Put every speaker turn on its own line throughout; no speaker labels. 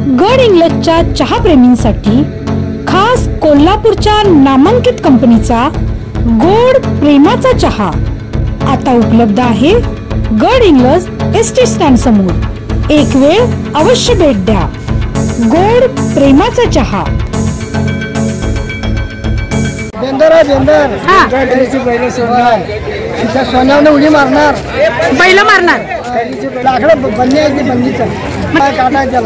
गड इंग्लजच्या चहाप्रेमींसाठी खास कोल्हापूरच्या नामांकित कंपनीचा गोड प्रेमाचा चहा आता उपलब्ध आहे गड इंग्लज एसटी स्टँड समोर। एक वेळ अवश्य भेट द्या। गोड प्रेमाचा चहा।
सोन्याने उडी मारणार,
बैल मारणार,
लाकडं बंदी आहे ती बंदीचं काटा त्याला।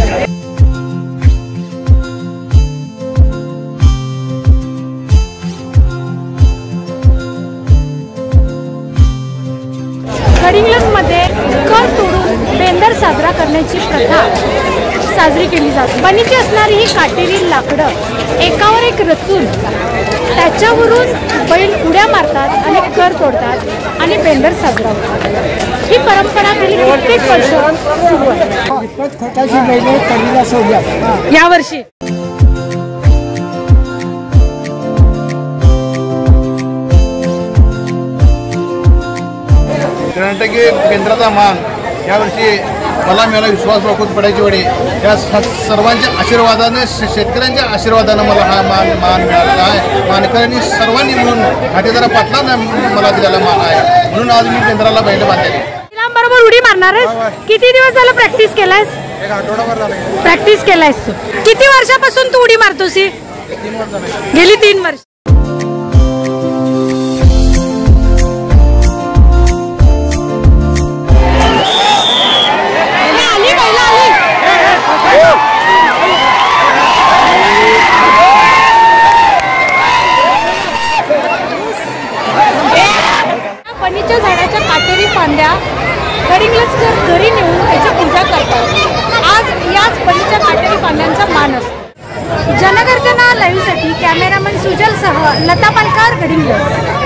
गड इंग्लजमध्ये कर तोडून बेंदर साजरा करण्याची प्रथा साजरी केली जाते। बनीची असणारी ही काटेरी लाकडं एकावर एक रचून त्याच्यावरून बैल उड्या मारतात आणि कर तोडतात आणि बेंदर साजरा होतो। ही परंपरा गेली कित्येक वर्ष सुरू आहे। यावर्षी
कर्नाटकी केंद्राचा मान यावर्षी मला मिळाला विश्वास राखून पडायची वेळी या सर्वांच्या आशीर्वादाने शेतकऱ्यांच्या आशीर्वादाने मला हा मान मिळालेला आहे। मानकऱ्यांनी सर्वांनी मिळून घाटेदार पाटलांना मला दिलेला मान आहे, म्हणून आज मी केंद्राला बैल बांधले।
बरोबर उडी मारणार आहेस? किती दिवस झालं प्रॅक्टिस केलायस?
एक आठवडाभर झाला
प्रॅक्टिस केलायस तू? किती वर्षापासून तू उडी मारतोस?
3 वर्ष झाले।
गेली 3 वर्ष। बनीच्या झाडाच्या काटेरी फांद्या गड इंग्लजकर घरी नेऊन त्याची पूजा करतात। आज याच बनीच्या काटेरी फांद्यांचा मान असतो। जनगर्जना लाईव्हसाठी कॅमेरामन सुजलसह लता पालकार, गड इंग्लज।